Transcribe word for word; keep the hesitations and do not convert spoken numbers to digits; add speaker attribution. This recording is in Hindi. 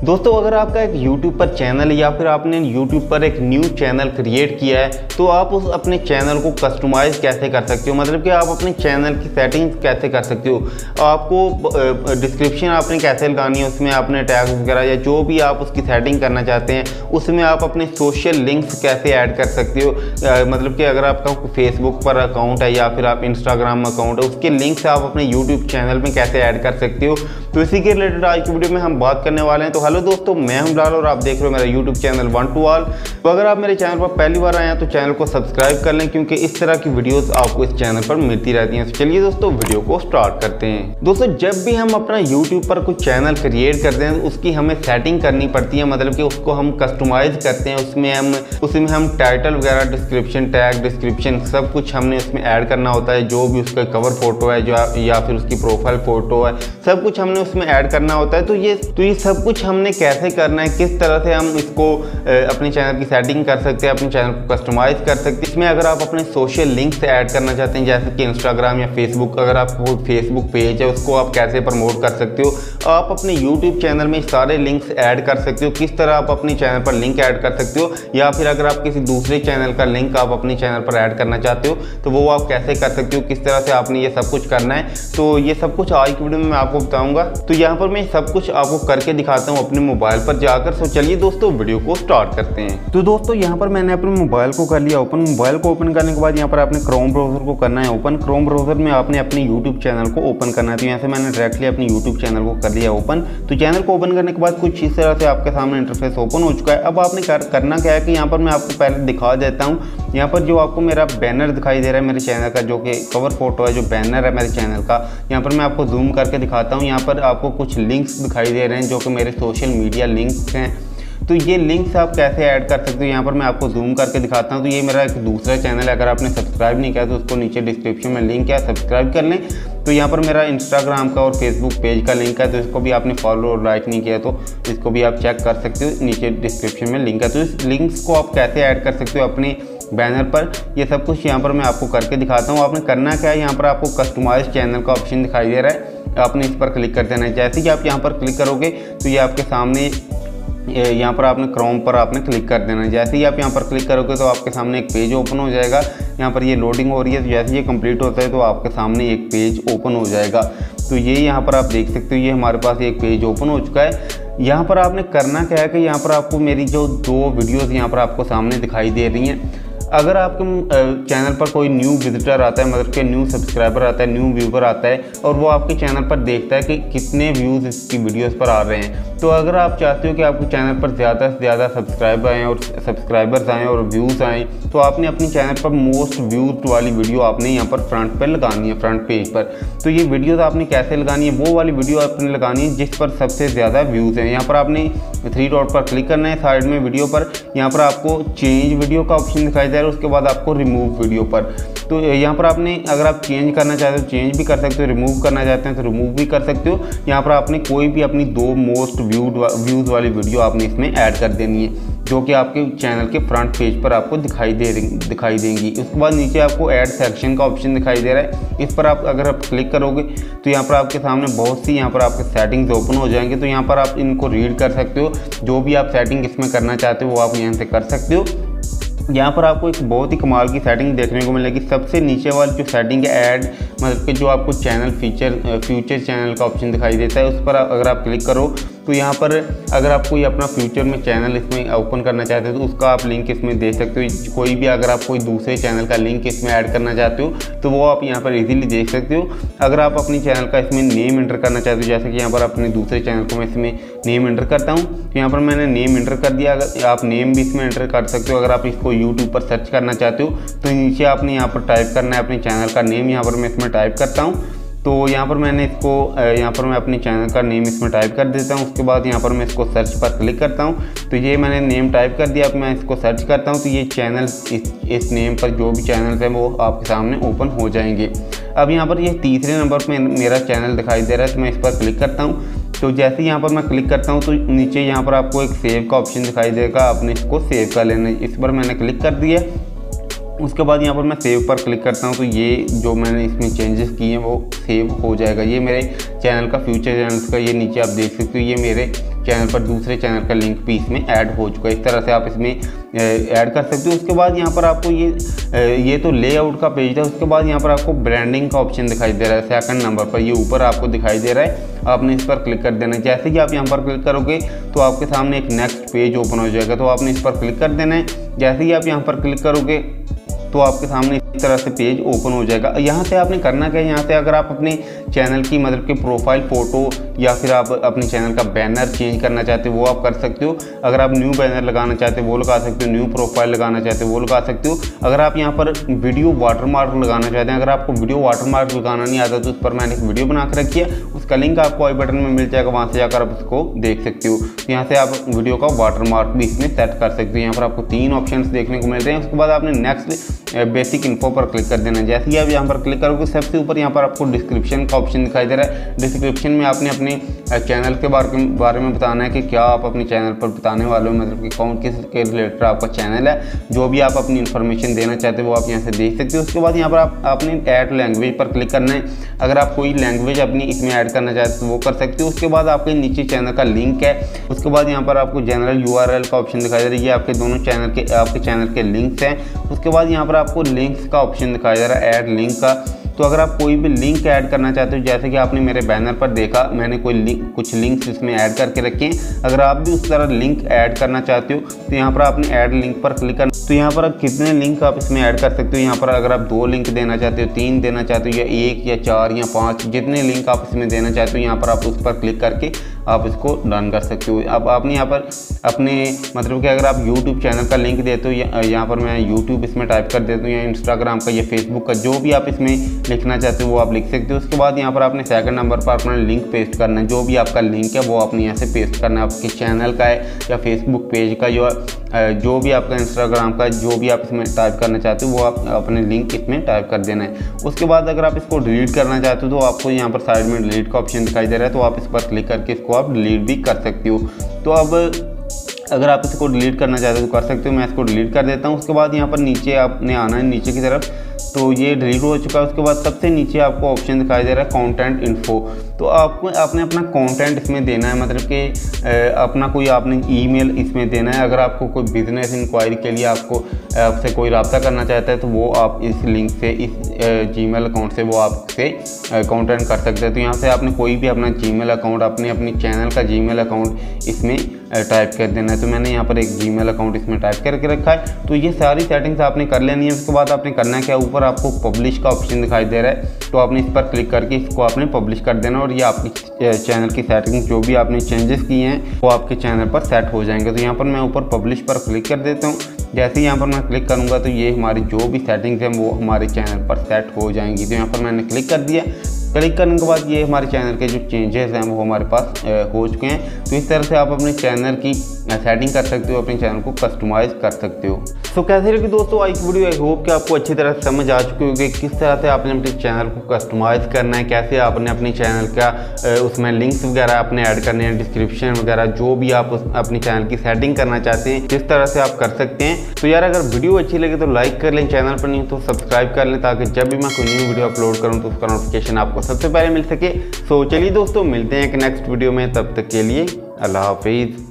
Speaker 1: दोस्तों अगर आपका एक यूट्यूब पर चैनल है या फिर आपने यूट्यूब पर एक न्यू चैनल क्रिएट किया है तो आप उस अपने चैनल को कस्टमाइज़ कैसे कर सकते हो, मतलब कि आप अपने चैनल की सेटिंग्स कैसे कर सकते हो। आपको डिस्क्रिप्शन आपने कैसे लगानी है, उसमें आपने टैग्स वगैरह या जो भी आप उसकी सेटिंग करना चाहते हैं उसमें आप अपने सोशल लिंक्स कैसे ऐड कर सकते हो। मतलब कि अगर आपका फेसबुक पर अकाउंट है या फिर आप इंस्टाग्राम अकाउंट है, उसके लिंक्स आप अपने यूट्यूब चैनल में कैसे ऐड कर सकते हो। तो इसी के रिलेटेड आज की वीडियो में हम बात करने वाले हैं। तो हेलो दोस्तों, मैं हूं बिलाल और आप देख रहे हो मेरा YouTube channel one to all. तो अगर आप मेरे चैनल पर पहली बार आए हैं तो चैनल को सब्सक्राइब कर लें, क्योंकि इस तरह की वीडियोस आपको इस चैनल पर मिलती रहती हैं। तो चलिए दोस्तों वीडियो को स्टार्ट करते हैं। दोस्तों जब भी हम अपना यूट्यूब पर कोई चैनल क्रिएट करते हैं तो उसकी हमें सेटिंग करनी पड़ती है, मतलब कि उसको हम कस्टमाइज करते हैं। उसमें हम उसमें हम टाइटल वगैरह, डिस्क्रिप्शन, टैग, डिस्क्रिप्शन सब कुछ हमने उसमें ऐड करना होता है। जो भी उसका कवर फोटो है जो या फिर उसकी प्रोफाइल फोटो है, सब कुछ हमने उसमें ऐड करना होता है। तो ये तो ये सब कुछ हमने कैसे करना है, किस तरह से हम इसको अपने चैनल की सेटिंग कर सकते हैं, अपने चैनल को कस्टमाइज कर सकते हैं। इसमें अगर आप अपने सोशल लिंक से ऐड करना चाहते हैं, जैसे कि इंस्टाग्राम या फेसबुक, अगर आपको फेसबुक पेज है उसको आप कैसे प्रमोट कर सकते हो। आप अपने यूट्यूब चैनल में सारे लिंक्स ऐड कर सकते हो, किस तरह आप अपने चैनल पर लिंक ऐड कर सकते हो। या फिर अगर आप किसी दूसरे चैनल का लिंक आप अपने चैनल पर ऐड करना चाहते हो तो वो आप कैसे कर सकते हो, किस तरह से आपने ये सब कुछ करना है। तो ये सब कुछ आज की वीडियो में मैं आपको बताऊंगा। तो यहाँ पर मैं सब कुछ आपको करके दिखाता हूँ अपने मोबाइल पर जाकर। तो चलिए दोस्तों वीडियो को स्टार्ट करते हैं। तो दोस्तों यहाँ पर मैंने अपने मोबाइल को कर लिया ओपन। मोबाइल को ओपन करने के बाद यहाँ पर आपने क्रोम ब्राउजर को करना है ओपन। क्रोम ब्राउजर में आपने अपने यूट्यूब चैनल को ओपन करना है। तो यहाँ से मैंने डायरेक्टली अपने यूट्यूब चैनल को कर लिया ओपन। तो चैनल को ओपन करने के बाद कुछ इस तरह से आपके सामने इंटरफेस ओपन हो चुका है। अब आपने कर, करना क्या है कि यहाँ पर मैं आपको पहले दिखा देता हूँ। यहाँ पर जो आपको मेरा बैनर दिखाई दे रहा है मेरे चैनल का, जो कि कवर फोटो है, जो बैनर है मेरे चैनल का, यहाँ पर मैं आपको जूम करके दिखाता हूँ। यहाँ पर आपको कुछ लिंक्स दिखाई दे रहे हैं जो कि मेरे सोशल मीडिया लिंक्स हैं। तो ये लिंक्स आप कैसे ऐड कर सकते हो, यहाँ पर मैं आपको जूम करके दिखाता हूँ। तो ये मेरा एक दूसरा चैनल है, अगर आपने सब्सक्राइब नहीं किया तो उसको नीचे डिस्क्रिप्शन में लिंक है, सब्सक्राइब कर लें। तो यहाँ पर मेरा इंस्टाग्राम का और फेसबुक पेज का लिंक है, तो इसको भी आपने फॉलो और लाइक नहीं किया तो इसको भी आप चेक कर सकते हो, नीचे डिस्क्रिप्शन में लिंक है। तो इस लिंक्स को आप कैसे ऐड कर सकते हो अपने बैनर पर, ये सब कुछ यहाँ पर मैं आपको करके दिखाता हूँ। आपने करना क्या है, यहाँ पर आपको कस्टमाइज चैनल का ऑप्शन दिखाई दे रहा है, आपने इस पर क्लिक कर देना है। जैसे कि आप यहाँ पर क्लिक करोगे तो ये आपके सामने, यहाँ पर आपने क्रोम पर आपने क्लिक कर देना है। जैसे ही आप यहाँ पर क्लिक करोगे तो आपके सामने एक पेज ओपन हो जाएगा। यहाँ पर ये लोडिंग हो रही है, तो जैसे ये कंप्लीट होता है तो आपके सामने एक पेज ओपन हो जाएगा। तो ये यहाँ पर आप देख सकते हो, ये हमारे पास एक पेज ओपन हो चुका है। यहाँ पर आपने करना क्या है कि यहाँ पर आपको मेरी जो दो वीडियोज़ यहाँ पर आपको सामने दिखाई दे रही हैं, अगर आपके चैनल पर कोई न्यू विजिटर आता है, मतलब कि न्यू सब्सक्राइबर आता है, न्यू व्यूवर आता है और वो आपके चैनल पर देखता है कि कितने व्यूज़ इसकी वीडियोस पर आ रहे हैं, तो अगर आप चाहते हो कि आपके चैनल पर ज़्यादा से ज़्यादा सब्सक्राइबर आएँ और सब्सक्राइबर्स आएँ और व्यूज़ आएँ, तो आपने अपने चैनल पर मोस्ट व्यूज वाली वीडियो आपने यहाँ पर फ्रंट पर लगानी है, फ्रंट पेज पर। तो ये वीडियोज़ आपने कैसे लगानी है, वो वाली वीडियो आपने लगानी है जिस पर सबसे ज़्यादा व्यूज़ हैं। यहाँ पर आपने थ्री डॉट पर क्लिक करना है साइड में वीडियो पर, यहाँ पर आपको चेंज वीडियो का ऑप्शन दिखाई दे रहा है, उसके बाद आपको रिमूव वीडियो पर। तो यहाँ पर आपने अगर आप चेंज करना चाहते हो चेंज भी कर सकते हो, रिमूव करना चाहते हैं तो रिमूव भी कर सकते हो। यहाँ पर आपने कोई भी अपनी दो मोस्ट व्यूड व्यूज़ वाली वीडियो आपने इसमें ऐड कर देनी है, जो कि आपके चैनल के फ्रंट पेज पर आपको दिखाई दे दिखाई देंगी। उसके बाद नीचे आपको ऐड सेक्शन का ऑप्शन दिखाई दे रहा है, इस पर आप अगर आप क्लिक करोगे तो यहाँ पर आपके सामने बहुत सी यहाँ पर आपके सेटिंग्स ओपन हो जाएंगे। तो यहाँ पर आप इनको रीड कर सकते हो, जो भी आप सेटिंग इसमें करना चाहते हो वो आप यहाँ से कर सकते हो। यहाँ पर आपको एक बहुत ही कमाल की सेटिंग देखने को मिलेगी। सबसे नीचे वाली जो सेटिंग है ऐड, मतलब कि जो आपको चैनल फीचर फ्यूचर चैनल का ऑप्शन दिखाई देता है, उस पर अगर आप क्लिक करो तो यहाँ पर अगर आप कोई अपना फ्यूचर में चैनल इसमें ओपन करना चाहते हो तो उसका आप लिंक इसमें दे सकते हो। कोई भी अगर आप कोई दूसरे चैनल का लिंक इसमें ऐड करना चाहते हो तो वो आप यहाँ पर इजीली देख सकते हो। अगर आप अपनी चैनल का इसमें नेम एंटर करना चाहते हो, जैसे कि यहाँ पर अपने दूसरे चैनल को मैं इसमें नेम एंटर करता हूँ, तो यहाँ पर मैंने नेम एंटर कर दिया। अगर आप नेम भी इसमें एंटर कर सकते हो। अगर आप इसको यूट्यूब पर सर्च करना चाहते हो तो नीचे आपने यहाँ पर टाइप करना है अपने चैनल का नेम। यहाँ पर मैं इसमें टाइप करता हूँ, तो यहाँ पर मैंने इसको यहाँ पर मैं अपने चैनल का नेम इसमें टाइप कर देता हूँ। उसके बाद यहाँ पर मैं इसको सर्च पर क्लिक करता हूँ, तो ये मैंने नेम टाइप कर दिया। अब मैं इसको सर्च करता हूँ तो ये चैनल इस इस नेम पर जो भी चैनल है वो आपके सामने ओपन हो जाएंगे। अब यहाँ पर ये तीसरे नंबर पर मेरा चैनल दिखाई दे रहा है, तो मैं इस पर क्लिक करता हूँ। तो जैसे यहाँ पर मैं क्लिक करता हूँ तो नीचे यहाँ पर आपको एक सेव का ऑप्शन दिखाई देगा, आपने इसको सेव कर लेना है। इस पर मैंने क्लिक कर दिया। उसके बाद यहाँ पर मैं सेव पर क्लिक करता हूँ तो ये जो मैंने इसमें चेंजेस किए हैं वो सेव हो जाएगा। ये मेरे चैनल का फ्यूचर चैनल्स का, ये नीचे आप देख सकते हो, ये मेरे चैनल पर दूसरे चैनल का लिंक भी इसमें ऐड हो चुका है। इस तरह से आप इसमें ऐड कर सकते हो। उसके बाद यहाँ पर आपको ये ये तो लेआउट का पेज था। उसके बाद यहाँ पर आपको ब्रांडिंग का ऑप्शन दिखाई दे रहा है सेकंड नंबर पर, ये ऊपर आपको दिखाई दे रहा है। आपने इस पर क्लिक कर देना है। जैसे कि आप यहाँ पर क्लिक करोगे तो आपके सामने एक नेक्स्ट पेज ओपन हो जाएगा, तो आपने इस पर क्लिक कर देना है। जैसे ही आप यहाँ पर क्लिक करोगे तो आपके सामने इस तरह से पेज ओपन हो जाएगा। यहाँ से आपने करना क्या है, यहाँ से अगर आप अपने चैनल की मतलब कि प्रोफाइल फ़ोटो या फिर आप अपने चैनल का बैनर चेंज करना चाहते हो वो आप कर सकते हो। अगर आप न्यू बैनर लगाना चाहते हो वो लगा सकते हो, न्यू प्रोफाइल लगाना चाहते हो वो लगा सकते हो। अगर आप यहाँ पर वीडियो वाटरमार्क लगाना चाहते हैं, अगर आपको वीडियो वाटरमार्क लगाना नहीं आता तो उस पर मैंने एक वीडियो बना के रखी है, उसका लिंक आपको आई बटन में मिल जाएगा, वहाँ से जाकर आप उसको देख सकते हो। तो यहाँ से आप वीडियो का वाटरमार्क भी इसमें सेट कर सकते हो। यहाँ पर आपको तीन ऑप्शंस देखने को मिल रहे हैं। उसके बाद आपने नेक्स्ट बेसिक इन्फो पर क्लिक कर देना है। जैसे ही आप यहाँ पर क्लिक करोगे सबसे ऊपर यहाँ पर आपको डिस्क्रिप्शन का ऑप्शन दिखाई दे रहा है। डिस्क्रिप्शन में आपने अपने चैनल के बारे बारे में बताना है कि क्या आप अपने चैनल पर बताने वाले हो, मतलब कि कौन किस के रिलेटेड आपका चैनल है, जो भी आप अपनी इन्फॉर्मेशन देना चाहते हो वो आप यहाँ से देख सकते हो। उसके बाद यहाँ पर आप आपने ऐड लैंग्वेज पर क्लिक करना है। अगर आप कोई लैंग्वेज अपनी इसमें ऐड करना चाहते हो तो वो कर सकते हो। उसके बाद आपके नीचे चैनल का लिंक है। उसके बाद यहाँ पर आपको जनरल यू आर एल का ऑप्शन दिखाई दे रहा है, ये आपके दोनों चैनल के आपके चैनल के लिंक्स हैं। उसके बाद यहाँ पर आपको लिंक्स का ऑप्शन दिखाई दे रहा है, ऐड लिंक का। तो अगर आप कोई भी लिंक ऐड करना चाहते हो, जैसे कि आपने मेरे बैनर पर देखा मैंने कोई लिंक कुछ लिंक्स इसमें ऐड करके रखे हैं, अगर आप भी उस तरह लिंक ऐड करना चाहते हो तो यहाँ पर आपने ऐड लिंक पर क्लिक करना। तो यहाँ पर आप कितने लिंक आप इसमें ऐड कर सकते हो। यहाँ पर अगर आप दो लिंक देना चाहते हो, तीन देना चाहते हो, या एक या चार या पाँच, जितने लिंक आप इसमें देना चाहते हो यहाँ पर आप उस पर क्लिक करके आप इसको डन कर सकते हो। अब आपने यहाँ पर अपने मतलब कि अगर आप यूट्यूब चैनल का लिंक देते हो, या यहाँ पर मैं यूट्यूब इसमें टाइप कर देता हूँ, या इंस्टाग्राम का या फेसबुक का, जो भी आप इसमें लिखना चाहते हो वो आप लिख सकते हो। उसके बाद यहाँ पर आपने सेकंड नंबर पर अपना लिंक पेस्ट करना है। जो भी आपका लिंक है वो आपने यहाँ से पेस्ट करना है, आपके चैनल का है या फेसबुक पेज का, जो जो भी आपका इंस्टाग्राम का, जो भी आप इसमें टाइप करना चाहते हो वो आप अपने लिंक इसमें टाइप कर देना है। उसके बाद अगर आप इसको डिलीट करना चाहते हो तो आपको यहाँ पर साइड में डिलीट का ऑप्शन दिखाई दे रहा है, तो आप इस पर क्लिक करके इसको आप डिलीट भी कर सकते हो। तो अब अगर आप इसको डिलीट करना चाहते हो तो कर सकते हो। मैं इसको डिलीट कर देता हूँ। उसके बाद यहाँ पर नीचे आपने आना है नीचे की तरफ, तो ये डिलीट हो चुका है। उसके बाद सबसे नीचे आपको ऑप्शन दिखाई दे रहा है कंटेंट इन्फो। तो आपको आपने अपना कंटेंट इसमें देना है, मतलब कि अपना कोई आपने ईमेल इसमें देना है। अगर आपको कोई बिजनेस इंक्वायरी के लिए आपको आपसे कोई रब्ता करना चाहता है तो वो आप इस लिंक से, इस जीमेल अकाउंट से वो आपसे कंटेंट कर सकते हैं। तो यहाँ से आपने कोई भी अपना जीमेल अकाउंट, अपने अपनी चैनल का जीमेल अकाउंट इसमें टाइप कर देना है। तो मैंने यहाँ पर एक जीमेल अकाउंट इसमें टाइप करके रखा है। तो ये सारी सेटिंग्स आपने कर लेनी है। उसके बाद आपने करना है क्या, ऊपर आपको पब्लिश का ऑप्शन दिखाई दे रहा है, तो आपने इस पर क्लिक करके इसको आपने पब्लिश कर देना, और ये आपकी चैनल की सेटिंग्स जो भी आपने चेंजेस किए हैं वो आपके चैनल पर सेट हो जाएंगे। तो यहाँ पर मैं ऊपर पब्लिश पर क्लिक कर देता हूँ। जैसे ही यहाँ पर मैं क्लिक करूँगा तो ये हमारी जो भी सेटिंग्स हैं वो हमारे चैनल पर सेट हो जाएंगी। तो यहाँ पर मैंने क्लिक कर दिया। क्लिक करने के बाद ये हमारे चैनल के जो चेंजेस हैं वो हमारे पास हो चुके हैं। तो इस तरह से आप अपने चैनल की सेटिंग कर सकते हो, अपने चैनल को कस्टमाइज़ कर सकते हो। तो कैसे लगी दोस्तों आज की वीडियो, आई होप कि आपको अच्छी तरह से समझ आ चुकी होगी किस तरह से आपने अपने चैनल को कस्टमाइज़ करना है, कैसे आपने अपने चैनल का उसमें लिंक्स वगैरह आपने ऐड करने हैं, डिस्क्रिप्शन वगैरह, जो भी आप उस अपनी चैनल की सेटिंग करना चाहते हैं किस तरह से आप कर सकते हैं। तो यार अगर वीडियो अच्छी लगे तो लाइक कर लें, चैनल पर नहीं तो सब्सक्राइब कर लें, ताकि जब भी मैं कोई न्यू वीडियो अपलोड करूँ तो उसका नोटिफिकेशन आपको सबसे पहले मिल सके। सो चलिए दोस्तों मिलते हैं एक नेक्स्ट वीडियो में, तब तक के लिए अल्लाह हाफिज़।